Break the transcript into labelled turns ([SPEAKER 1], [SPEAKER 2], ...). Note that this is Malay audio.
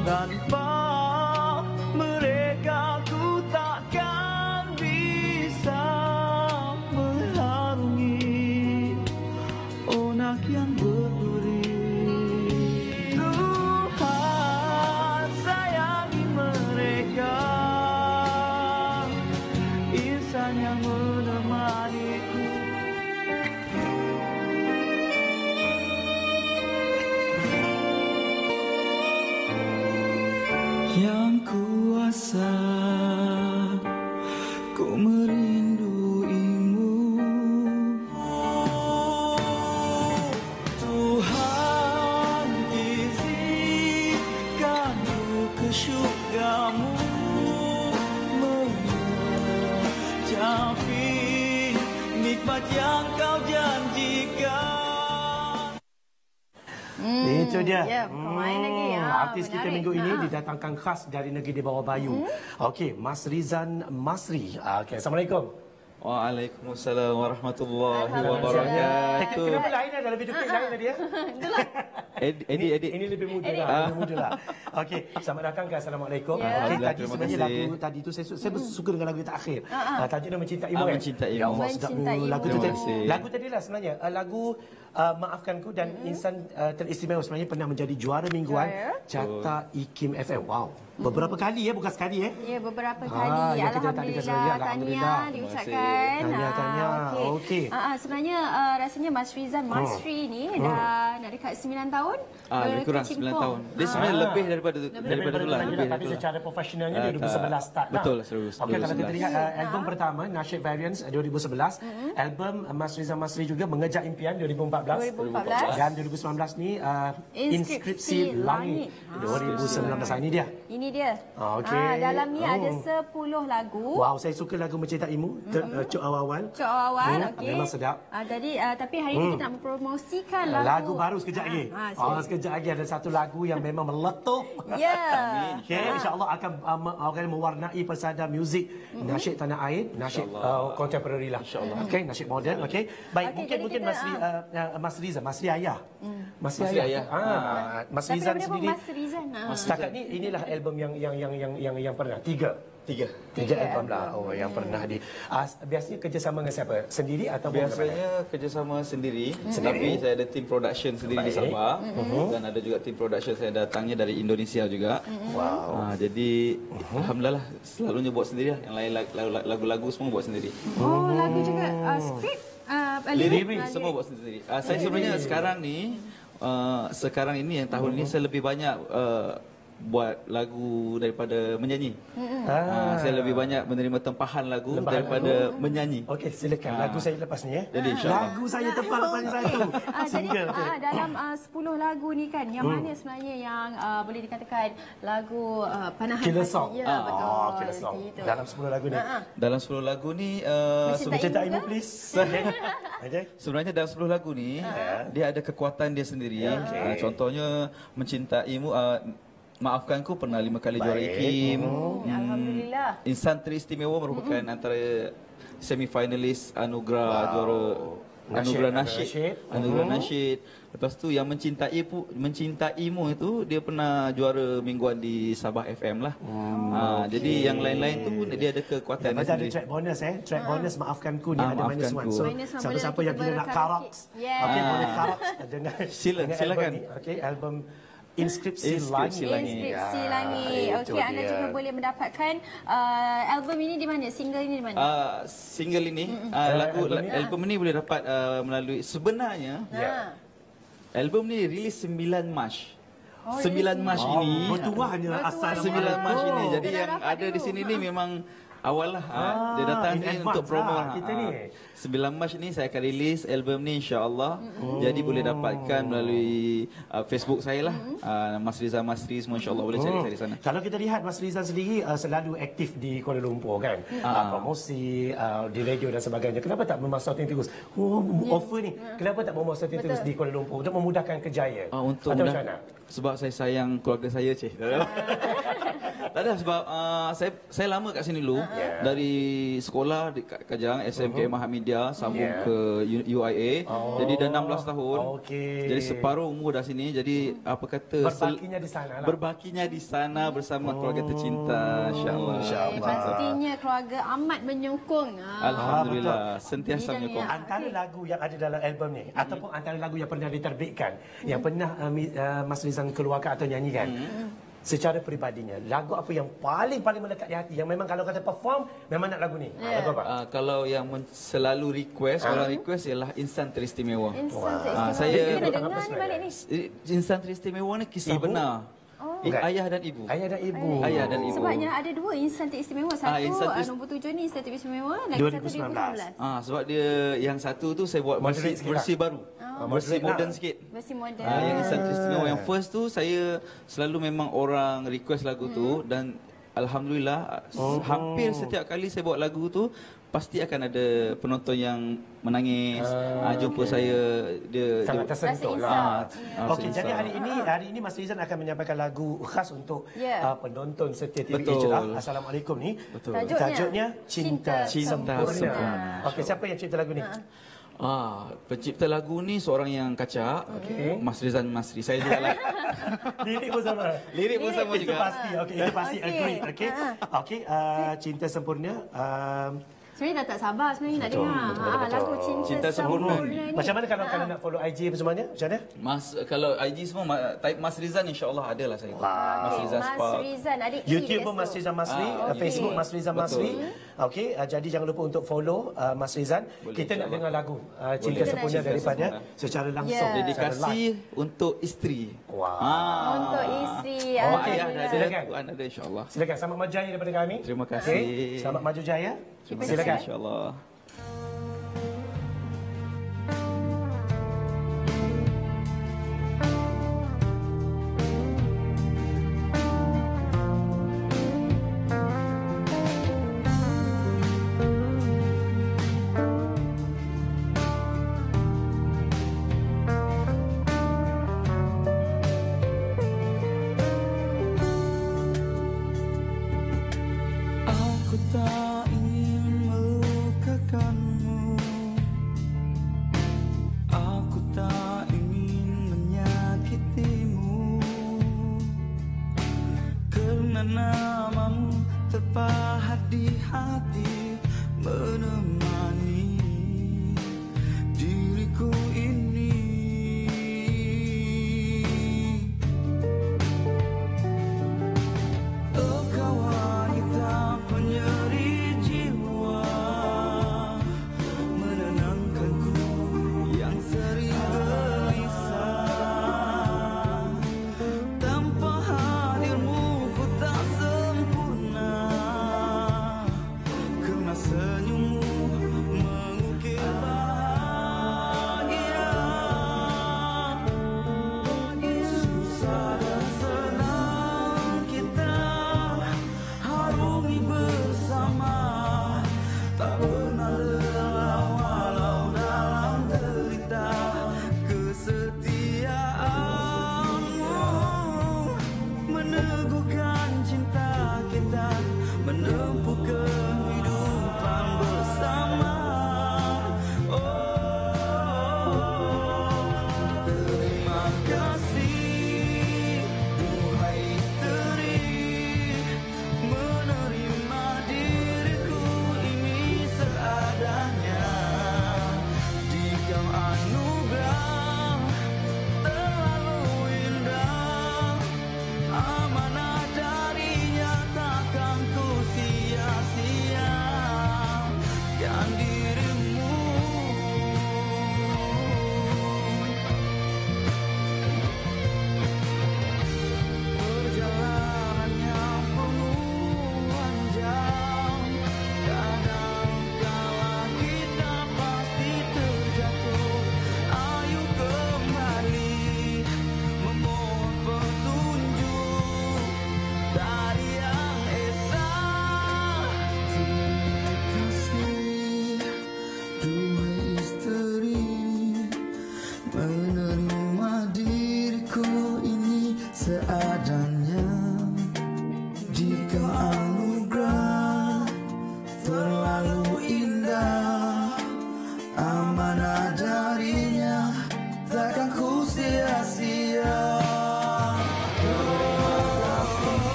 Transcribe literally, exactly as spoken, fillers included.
[SPEAKER 1] Tanpa mereka ku takkan bisa mengharungi onak yang berduri. Tuhan sayangi mereka, insan yang menemaniku. Yang kuasa ku merinduimu, Tuhan izinkan ku ke syurgamu, mencapai nikmat yang kau janjikan.
[SPEAKER 2] Hmm, itu dia.
[SPEAKER 3] Ya, pemain
[SPEAKER 2] Hmm,
[SPEAKER 3] lagi. Ya,
[SPEAKER 2] artis kita
[SPEAKER 3] menarik.
[SPEAKER 2] minggu ini
[SPEAKER 3] Ha.
[SPEAKER 2] didatangkan khas dari negeri di bawah Bayu.
[SPEAKER 3] Hmm.
[SPEAKER 2] Okey, Mas Rizan Masri. Okey, Assalamualaikum.
[SPEAKER 4] Waalaikumsalam warahmatullahi
[SPEAKER 3] Alhamdulillah.
[SPEAKER 4] wabarakatuh.
[SPEAKER 2] Kenapa lain ada lebih duplik lain tadi ya?
[SPEAKER 4] Edi, Edi, Edi.
[SPEAKER 2] Ini lebih muda
[SPEAKER 3] Edit.
[SPEAKER 2] lah, lebih muda lah. Okey, selamat datang ke Assalamualaikum.
[SPEAKER 3] Ya.
[SPEAKER 2] Okey,
[SPEAKER 4] Alhamdulillah,
[SPEAKER 2] tadi
[SPEAKER 4] terima
[SPEAKER 2] sebenarnya
[SPEAKER 4] kasih.
[SPEAKER 2] lagu tadi tu saya su- saya suka dengan lagu yang terakhir.
[SPEAKER 3] Ah,
[SPEAKER 2] Uh, tajuk dia Mencintaimu
[SPEAKER 4] Ah,
[SPEAKER 2] kan?
[SPEAKER 4] Mencintaimu.
[SPEAKER 2] Ya Allah, sedapnya
[SPEAKER 3] Mencintaimu.
[SPEAKER 2] lagu tu
[SPEAKER 4] Terima
[SPEAKER 2] tadi.
[SPEAKER 4] kasih.
[SPEAKER 2] Lagu tadi lah sebenarnya uh, lagu uh, Maafkanku dan insan uh, teristimewa sebenarnya pernah menjadi juara mingguan
[SPEAKER 3] Juara.
[SPEAKER 2] Carta I K I M F M. Wow. Beberapa kali ya, bukan sekali ya.
[SPEAKER 3] Ya, beberapa
[SPEAKER 2] Ah,
[SPEAKER 3] kali.
[SPEAKER 2] yang kita tadi
[SPEAKER 3] Alhamdulillah,
[SPEAKER 2] kata, ya,
[SPEAKER 3] tahniah
[SPEAKER 2] Alhamdulillah.
[SPEAKER 3] diucapkan.
[SPEAKER 2] Tahniah, tahniah.
[SPEAKER 3] Ah,
[SPEAKER 2] Okey.
[SPEAKER 3] Ah, ah, sebenarnya uh, rasanya Mas Rizan Masri ni dah nak dekat sembilan tahun.
[SPEAKER 4] Ah, lebih kurang sembilan tahun. Dia sebenarnya
[SPEAKER 2] Ah.
[SPEAKER 4] lebih daripada daripada tu lah, lebih
[SPEAKER 2] Tapi
[SPEAKER 4] daripada tu lah.
[SPEAKER 2] secara profesionalnya
[SPEAKER 4] Ah,
[SPEAKER 2] dua ribu sebelas start lah.
[SPEAKER 4] betul, serius,
[SPEAKER 2] Okey, kalau kita
[SPEAKER 4] dua ribu sebelas.
[SPEAKER 2] lihat uh, album pertama Nasyid Variants uh, dua ribu sebelas, album uh, Mas Rizal Masri juga Mengejar Impian dua ribu empat belas.
[SPEAKER 3] dua ribu empat belas.
[SPEAKER 2] Dan dua ribu sembilan belas ni uh,
[SPEAKER 3] Inskripsi
[SPEAKER 2] Inskripsi
[SPEAKER 3] Langit.
[SPEAKER 2] Langit dua ribu sembilan belas. Ini dia.
[SPEAKER 3] Ini dia.
[SPEAKER 2] Ah, okey.
[SPEAKER 3] Ah, dalam ni
[SPEAKER 2] Oh.
[SPEAKER 3] ada sepuluh lagu.
[SPEAKER 2] Wow, saya suka lagu Mencintaimu, ter, uh, Cuk awal-awal.
[SPEAKER 3] Cok awal,
[SPEAKER 2] Hmm,
[SPEAKER 3] okey.
[SPEAKER 2] memang sedap.
[SPEAKER 3] Ah, jadi uh, tapi hari ini kita nak mempromosikan
[SPEAKER 2] Lagu,
[SPEAKER 3] lagu.
[SPEAKER 2] lagu baru sekejap lagi.
[SPEAKER 3] Ah, ah,
[SPEAKER 2] Oh, sekejap lagi ada satu lagu yang memang meletup.
[SPEAKER 3] Ya.
[SPEAKER 2] Okey, insya-Allah akan um, akan mewarnai pesada muzik nasyid tanah air, nasyid uh, contemporary lah. Insya-Allah. Okey, nasyid moden. Okey. Baik,
[SPEAKER 3] Okey,
[SPEAKER 2] mungkin
[SPEAKER 3] jadi
[SPEAKER 2] mungkin
[SPEAKER 3] kita,
[SPEAKER 2] Mas Ri- uh, uh, Mas Rizal, Mas Ri Ayah. Mas Ri
[SPEAKER 4] Mas Ri
[SPEAKER 2] Ayah.
[SPEAKER 4] Ayah.
[SPEAKER 2] Ah, Mas
[SPEAKER 3] Tapi
[SPEAKER 2] Rizal
[SPEAKER 3] nama dia pun
[SPEAKER 2] sendiri.
[SPEAKER 3] Mas Rizan. Ah.
[SPEAKER 2] Setakat ni inilah album yang yang yang yang yang yang pernah tiga.
[SPEAKER 4] Tiga.
[SPEAKER 2] Tiga
[SPEAKER 3] Tiga
[SPEAKER 2] album lah. Oh, yang pernah di uh, biasanya kerjasama dengan siapa? Sendiri atau
[SPEAKER 4] Biasanya kerjasama sendiri, tapi saya ada tim production sendiri di
[SPEAKER 2] Baik.
[SPEAKER 4] Sabah dan ada juga tim production saya datangnya dari Indonesia juga.
[SPEAKER 2] Wow.
[SPEAKER 4] Ah, jadi alhamdulillah selalunya buat sendiri lah. Yang lain lag- lagu-lagu semua buat sendiri.
[SPEAKER 3] Oh, lagu juga uh, skrip uh,
[SPEAKER 4] Lirik
[SPEAKER 3] lirik
[SPEAKER 4] semua buat sendiri. Ah, saya sebenarnya sekarang ni uh, sekarang ini yang tahun ini saya lebih banyak uh, buat lagu daripada menyanyi. Ah, saya lebih banyak menerima tempahan lagu
[SPEAKER 2] Tempahan
[SPEAKER 4] daripada menyanyi.
[SPEAKER 2] Okey, silakan. Lagu saya lepas ni ya.
[SPEAKER 4] Jadi, insyaAllah.
[SPEAKER 2] Lagu saya tepat lepas satu.
[SPEAKER 3] Ah, jadi
[SPEAKER 2] Single. okey.
[SPEAKER 3] ah, dalam uh, sepuluh lagu ni kan, yang mana sebenarnya yang uh, boleh dikatakan lagu uh, panahan
[SPEAKER 2] Killer
[SPEAKER 3] hati?
[SPEAKER 2] song.
[SPEAKER 3] Ya,
[SPEAKER 2] Ah,
[SPEAKER 3] betul.
[SPEAKER 2] Oh, killer song.
[SPEAKER 3] Gitu.
[SPEAKER 2] Dalam sepuluh lagu ni.
[SPEAKER 3] Ah, ah.
[SPEAKER 4] Dalam sepuluh lagu ni uh,
[SPEAKER 3] Mencintai
[SPEAKER 2] Mencintaimu
[SPEAKER 3] ke?
[SPEAKER 2] please. Okey. Okey.
[SPEAKER 4] sebenarnya dalam sepuluh lagu ni dia ada kekuatan dia sendiri.
[SPEAKER 2] Okey.
[SPEAKER 4] Ah, contohnya mencintaimu uh, maafkanku pernah lima kali juara I K I M.
[SPEAKER 3] Hmm, Alhamdulillah.
[SPEAKER 4] Insan Teristimewa merupakan antara semi-finalis anugerah juara anugerah
[SPEAKER 2] Nasyid,
[SPEAKER 4] nasyid,
[SPEAKER 2] Nasyid.
[SPEAKER 4] anugerah nasyid. Lepas tu yang mencintai pu, mencintaimu itu dia pernah juara mingguan di Sabah F M lah. Ha, jadi yang lain-lain tu dia ada kekuatan dia
[SPEAKER 2] Lepas tu ada
[SPEAKER 4] sendiri.
[SPEAKER 2] track bonus eh. Track bonus maafkanku ni
[SPEAKER 4] Ah,
[SPEAKER 2] ada minus one.
[SPEAKER 4] Maafkanku.
[SPEAKER 2] So
[SPEAKER 3] Minus one,
[SPEAKER 2] siapa-siapa
[SPEAKER 3] boleh
[SPEAKER 2] yang
[SPEAKER 3] kita
[SPEAKER 2] kira nak
[SPEAKER 3] berkaraoke.
[SPEAKER 2] karaoke.
[SPEAKER 3] Yeah.
[SPEAKER 2] Okey,
[SPEAKER 4] Ah.
[SPEAKER 2] boleh karaoke dengan
[SPEAKER 4] Sila,
[SPEAKER 2] dengan
[SPEAKER 4] silakan.
[SPEAKER 2] album ni. Okey, album Inskripsi
[SPEAKER 4] Inskripsi
[SPEAKER 2] Langit.
[SPEAKER 4] Langit.
[SPEAKER 3] Inskripsi
[SPEAKER 2] Ya,
[SPEAKER 3] Langit.
[SPEAKER 2] itu
[SPEAKER 3] Okey, anda
[SPEAKER 2] dia.
[SPEAKER 3] juga boleh mendapatkan uh, album ini di mana? Single ini di mana?
[SPEAKER 4] Uh, single ini, uh, lagu
[SPEAKER 2] album ni?
[SPEAKER 4] album ini boleh dapat uh, melalui sebenarnya
[SPEAKER 2] Ya.
[SPEAKER 4] album ni rilis sembilan Mac.
[SPEAKER 3] Oh,
[SPEAKER 4] sembilan
[SPEAKER 3] rilis
[SPEAKER 4] Mac
[SPEAKER 2] Oh,
[SPEAKER 4] ini.
[SPEAKER 2] bertuahnya
[SPEAKER 3] Bertuah.
[SPEAKER 2] asal
[SPEAKER 4] sembilan Mac ini. Jadi
[SPEAKER 3] Kena
[SPEAKER 4] yang
[SPEAKER 3] dapat
[SPEAKER 4] ada di
[SPEAKER 3] dulu.
[SPEAKER 4] sini ni memang awal lah.
[SPEAKER 2] Ah,
[SPEAKER 4] Dia datang
[SPEAKER 2] in
[SPEAKER 4] ni
[SPEAKER 2] advance
[SPEAKER 4] untuk promo
[SPEAKER 2] lah
[SPEAKER 4] lah.
[SPEAKER 2] kita
[SPEAKER 4] Ah,
[SPEAKER 2] ni.
[SPEAKER 4] sembilan Mac ni saya akan release album ni insya-Allah. Jadi boleh dapatkan melalui uh, Facebook saya lah. Uh, Mas Rizal Masri semua insya-Allah boleh cari saya di sana.
[SPEAKER 2] Kalau kita lihat Mas Rizal sendiri uh, selalu aktif di Kuala Lumpur kan. Uh, promosi uh, di radio dan sebagainya. Kenapa tak memang shooting terus? Oh, offer ni. Kenapa tak memang shooting terus di Kuala Lumpur untuk memudahkan kerjaya?
[SPEAKER 4] Ah, untuk
[SPEAKER 2] Atau
[SPEAKER 4] mudah,
[SPEAKER 2] macam mana?
[SPEAKER 4] sebab saya sayang keluarga saya, cik. Tak ada sebab uh, saya saya lama kat sini dulu.
[SPEAKER 2] Yeah.
[SPEAKER 4] Dari sekolah di kat Kajang S M K uh-huh. Muhammadiyah sambung
[SPEAKER 2] Yeah.
[SPEAKER 4] ke U I A.
[SPEAKER 2] Oh.
[SPEAKER 4] Jadi dah enam belas tahun.
[SPEAKER 2] Okey.
[SPEAKER 4] Jadi separuh umur dah sini. Jadi apa kata
[SPEAKER 2] Berbakinya di sana lah.
[SPEAKER 4] Berbakinya di sana bersama keluarga tercinta, insya-Allah.
[SPEAKER 3] Eh, pastinya keluarga amat menyokong. Ah.
[SPEAKER 4] Alhamdulillah, sentiasa
[SPEAKER 3] Bidang
[SPEAKER 4] menyokong.
[SPEAKER 3] yang-
[SPEAKER 2] Antara lagu yang ada dalam album ni hmm. ataupun antara lagu yang pernah diterbitkan yang pernah uh, Mi- uh, Mas Rizan keluarkan atau nyanyikan hmm. secara peribadinya, lagu apa yang paling-paling melekat di hati yang memang kalau kata perform memang nak lagu ni?
[SPEAKER 3] Yeah.
[SPEAKER 2] Lagu apa?
[SPEAKER 4] Uh, kalau yang men- selalu request, orang request ialah Insan Teristimewa.
[SPEAKER 3] Instan
[SPEAKER 2] Wah.
[SPEAKER 3] teristimewa.
[SPEAKER 4] Ah, saya-
[SPEAKER 3] Kita
[SPEAKER 2] Tentang
[SPEAKER 3] dengar
[SPEAKER 2] apa
[SPEAKER 3] ni
[SPEAKER 2] sebenarnya?
[SPEAKER 3] balik ni.
[SPEAKER 4] Eh, Insan Teristimewa ni kisah
[SPEAKER 2] Ibu?
[SPEAKER 4] benar.
[SPEAKER 3] Oh.
[SPEAKER 4] Eh,
[SPEAKER 2] Bukan.
[SPEAKER 4] ayah dan ibu.
[SPEAKER 2] Ayah dan ibu.
[SPEAKER 4] Ayah dan ibu.
[SPEAKER 3] Sebabnya ada dua insan teristimewa. Satu
[SPEAKER 4] Ah, insan
[SPEAKER 3] ah,
[SPEAKER 4] teris-
[SPEAKER 3] nombor tujuh ni insan teristimewa. Lagi
[SPEAKER 2] dua
[SPEAKER 3] satu
[SPEAKER 2] ribu sembilan
[SPEAKER 3] dua ribu
[SPEAKER 2] belas.
[SPEAKER 3] sembilan belas.
[SPEAKER 4] Ah, sebab dia yang satu tu saya buat
[SPEAKER 2] Moderate
[SPEAKER 4] versi,
[SPEAKER 2] sikit
[SPEAKER 4] versi
[SPEAKER 2] lah.
[SPEAKER 4] baru.
[SPEAKER 2] Oh.
[SPEAKER 4] Versi
[SPEAKER 2] Moderate
[SPEAKER 4] moden
[SPEAKER 2] lah.
[SPEAKER 4] sikit.
[SPEAKER 3] Versi moden.
[SPEAKER 4] Ah, yang Insan Teristimewa yang first tu saya selalu memang orang request lagu tu dan alhamdulillah
[SPEAKER 2] Oh.
[SPEAKER 4] hampir setiap kali saya buat lagu tu pasti akan ada penonton yang menangis. Ah, jumpa saya dia
[SPEAKER 2] Sangat
[SPEAKER 4] dia,
[SPEAKER 2] tersentuh
[SPEAKER 3] Rasa
[SPEAKER 2] lah.
[SPEAKER 4] insaf.
[SPEAKER 2] Okey, jadi hari ini hari ini Mas Rizan akan menyampaikan lagu khas untuk
[SPEAKER 3] Ya.
[SPEAKER 2] uh, penonton setia T V
[SPEAKER 4] Betul.
[SPEAKER 2] Ijrah. Assalamualaikum ni.
[SPEAKER 4] Betul.
[SPEAKER 3] Tajuknya,
[SPEAKER 2] Tajuknya Cinta,
[SPEAKER 3] Cinta
[SPEAKER 2] Sempurna.
[SPEAKER 4] Sempurna.
[SPEAKER 2] Okey, siapa yang cipta lagu ni?
[SPEAKER 4] Ah, pencipta lagu ni seorang yang kacak,
[SPEAKER 2] Okey.
[SPEAKER 4] Mas Rizan Masri. Saya juga lah.
[SPEAKER 2] Lirik pun sama.
[SPEAKER 4] Lirik pun sama
[SPEAKER 2] Itu
[SPEAKER 4] juga.
[SPEAKER 2] pasti. Okey, itu pasti
[SPEAKER 3] Okey.
[SPEAKER 2] agree. Okey. Okey, uh, Cinta Sempurna. Um,
[SPEAKER 3] Sebenarnya dah tak sabar sebenarnya nak
[SPEAKER 2] Betul,
[SPEAKER 3] dengar.
[SPEAKER 2] betul, betul,
[SPEAKER 3] Ah,
[SPEAKER 2] betul.
[SPEAKER 3] lagu Cinta,
[SPEAKER 4] Cinta Sempurna ni.
[SPEAKER 3] ni.
[SPEAKER 2] macam mana kalau kalau nak follow I G apa semuanya? Macam mana?
[SPEAKER 4] Mas kalau I G semua ma- type Mas Rizan insya-Allah ada lah saya. Mas
[SPEAKER 3] Okey,
[SPEAKER 4] Rizan
[SPEAKER 3] Mas
[SPEAKER 4] Spark.
[SPEAKER 3] Rizan ada E
[SPEAKER 2] YouTube
[SPEAKER 3] dekat
[SPEAKER 2] pun Mas
[SPEAKER 3] situ.
[SPEAKER 2] Rizan Masri,
[SPEAKER 4] Ah,
[SPEAKER 2] uh,
[SPEAKER 3] okey.
[SPEAKER 2] Facebook Mas Rizan
[SPEAKER 4] Betul.
[SPEAKER 2] Masri. Okey, uh, jadi jangan lupa untuk follow uh, Mas Rizan.
[SPEAKER 4] Boleh,
[SPEAKER 2] Kita nak
[SPEAKER 4] insyaAllah.
[SPEAKER 2] dengar lagu uh, Cinta
[SPEAKER 3] Boleh.
[SPEAKER 2] Sempurna
[SPEAKER 3] Cinta
[SPEAKER 2] daripada
[SPEAKER 4] Sempurna.
[SPEAKER 2] secara langsung.
[SPEAKER 3] Ya.
[SPEAKER 2] secara
[SPEAKER 4] Dedikasi
[SPEAKER 2] live.
[SPEAKER 4] untuk isteri.
[SPEAKER 2] Wah.
[SPEAKER 4] Ah.
[SPEAKER 3] Untuk isteri.
[SPEAKER 2] Oh,
[SPEAKER 4] Mak
[SPEAKER 3] Alhamdulillah.
[SPEAKER 4] ayah dah ada,
[SPEAKER 2] Silakan.
[SPEAKER 4] Tuan ada insya-Allah.
[SPEAKER 2] Silakan, selamat maju jaya daripada kami.
[SPEAKER 4] Terima kasih.
[SPEAKER 2] Okey, selamat maju jaya.
[SPEAKER 4] Terima kasih
[SPEAKER 2] Silakan.
[SPEAKER 4] insya-Allah.
[SPEAKER 1] Aku tak ingin melukakanmu. Aku tak ingin menyakitimu. Kerana namamu terpahat di hati, menemani diriku ini.